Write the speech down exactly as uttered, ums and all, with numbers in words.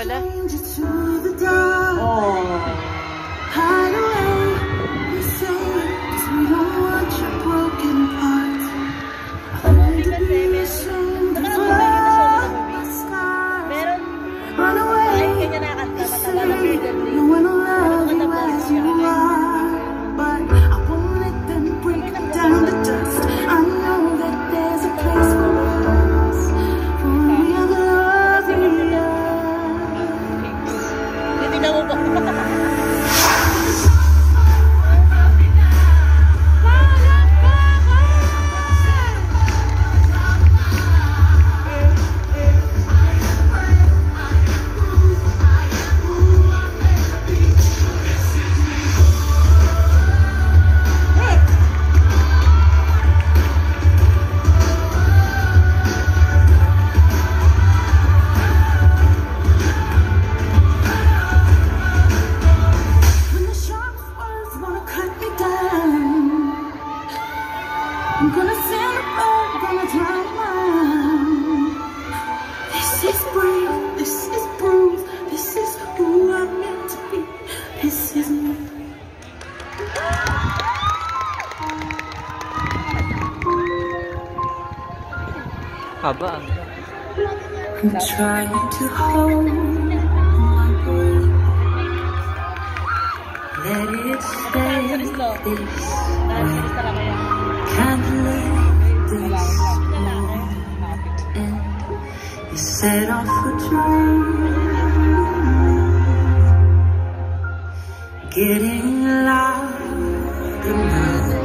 pala. Oh. I'm gonna send a bird, gonna drown mine. This is brave, this is bruised, this is who I'm meant to be. This is me. Haba. I'm trying to hold my breath. Let it stay this way. Can't let this moment end. You set off a dream, getting louder now.